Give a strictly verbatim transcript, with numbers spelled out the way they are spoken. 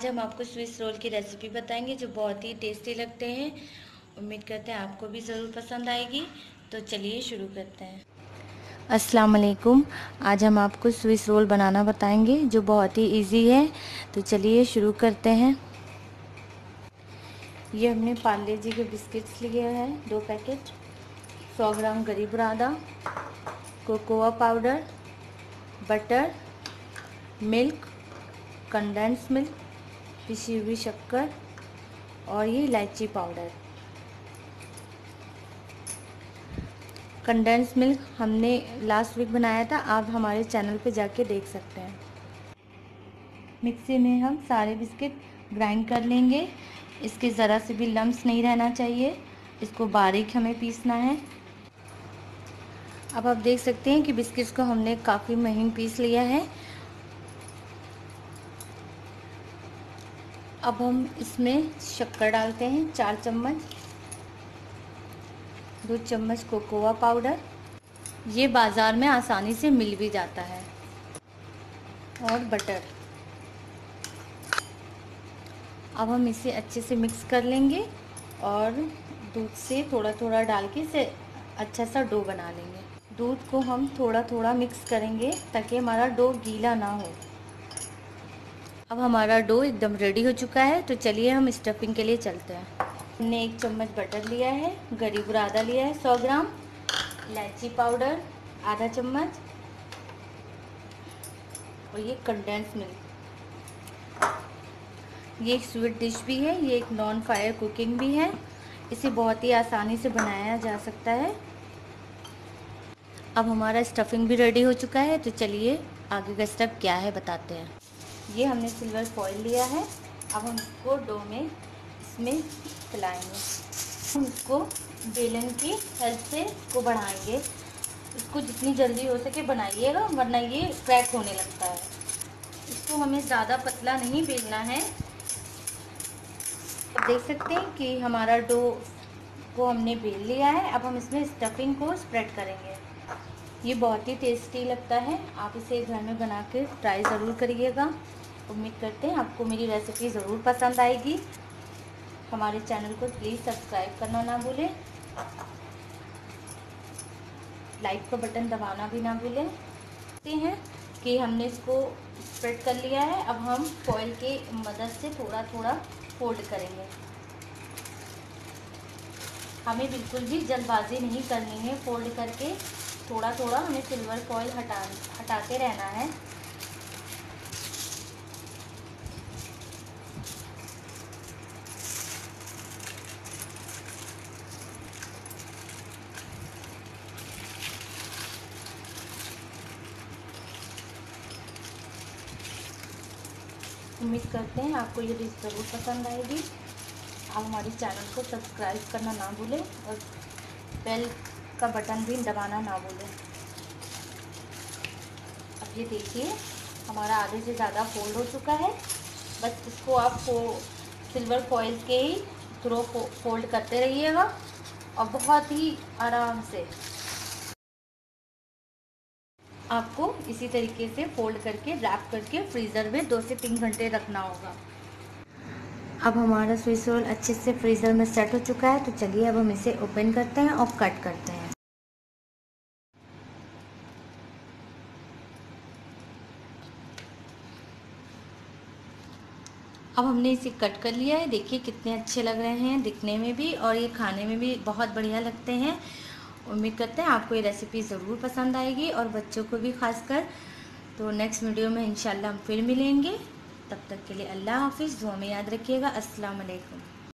आज हम आपको स्विस रोल की रेसिपी बताएंगे जो बहुत ही टेस्टी लगते हैं। उम्मीद करते हैं आपको भी ज़रूर पसंद आएगी। तो चलिए शुरू करते हैं। अस्सलाम वालेकुम। आज हम आपको स्विस रोल बनाना बताएंगे जो बहुत ही इजी है। तो चलिए शुरू करते हैं। ये हमने पार्ले जी के बिस्किट्स लिए हैं दो पैकेट, सौ ग्राम गरी बुरादा, cocoa powder, butter, milk, condense milk, पिसी हुई शक्कर और ये इलायची पाउडर। कंडेंस मिल्क हमने लास्ट वीक बनाया था, आप हमारे चैनल पे जाके देख सकते हैं। मिक्सी में हम सारे बिस्किट ग्राइंड कर लेंगे। इसके ज़रा से भी लम्स नहीं रहना चाहिए, इसको बारीक हमें पीसना है। अब आप देख सकते हैं कि बिस्किट्स को हमने काफ़ी महीन पीस लिया है। अब हम इसमें शक्कर डालते हैं, चार चम्मच, दो चम्मच कोकोआ पाउडर, ये बाज़ार में आसानी से मिल भी जाता है, और बटर। अब हम इसे अच्छे से मिक्स कर लेंगे और दूध से थोड़ा थोड़ा डाल के इसे अच्छा सा डो बना लेंगे। दूध को हम थोड़ा थोड़ा मिक्स करेंगे ताकि हमारा डो गीला ना हो। अब हमारा डो एकदम रेडी हो चुका है। तो चलिए हम स्टफिंग के लिए चलते हैं। हमने एक चम्मच बटर लिया है, गरी बुरादा लिया है सौ ग्राम, इलायची पाउडर आधा चम्मच और ये कंडेंस मिल्क। ये एक स्वीट डिश भी है, ये एक नॉन फायर कुकिंग भी है, इसे बहुत ही आसानी से बनाया जा सकता है। अब हमारा स्टफिंग भी रेडी हो चुका है। तो चलिए आगे का स्टेप क्या है बताते हैं। ये हमने सिल्वर फॉइल लिया है। अब हम इसको डो में इसमें फैलाएंगे। हम इसको बेलन की हेल्प से इसको बढ़ाएंगे। इसको जितनी जल्दी हो सके बनाइएगा, वरना ये क्रैक होने लगता है। इसको हमें ज़्यादा पतला नहीं बेलना है। अब देख सकते हैं कि हमारा डो को हमने बेल लिया है। अब हम इसमें स्टफिंग को स्प्रेड करेंगे। ये बहुत ही टेस्टी लगता है, आप इसे घर में बना के ट्राई ज़रूर करिएगा। उम्मीद करते हैं आपको मेरी रेसिपी ज़रूर पसंद आएगी। हमारे चैनल को प्लीज़ सब्सक्राइब करना ना भूलें, लाइक का बटन दबाना भी ना भूलें। देखते हैं कि हमने इसको स्प्रेड कर लिया है। अब हम फॉइल की मदद से थोड़ा थोड़ा फोल्ड करेंगे। हमें बिल्कुल भी जल्दबाजी नहीं करनी है, फोल्ड करके थोड़ा थोड़ा हमें सिल्वर फॉइल हटा हटाते रहना है। उम्मीद करते हैं आपको ये डिश ज़रूर पसंद आएगी। आप हमारे चैनल को सब्सक्राइब करना ना भूलें और बेल का बटन भी दबाना ना भूलें। अब ये देखिए हमारा आधे से ज़्यादा फोल्ड हो चुका है। बस इसको आप फो सिल्वर फॉइल के ही थ्रू फो, फोल्ड करते रहिएगा और बहुत ही आराम से आपको इसी तरीके से फोल्ड करके रैप करके फ्रीज़र में दो से तीन घंटे रखना होगा। अब हमारा स्विस रोल अच्छे से फ्रीज़र में सेट हो चुका है। तो चलिए अब हम इसे ओपन करते हैं और कट करते हैं। अब हमने इसे कट कर लिया है। देखिए कितने अच्छे लग रहे हैं दिखने में भी, और ये खाने में भी बहुत बढ़िया लगते हैं। उम्मीद करते हैं आपको ये रेसिपी ज़रूर पसंद आएगी और बच्चों को भी खासकर। तो नेक्स्ट वीडियो में इंशाल्लाह हम फिर मिलेंगे। तब तक के लिए अल्लाह हाफिज़। दुआ में याद रखिएगा। अस्सलाम वालेकुम।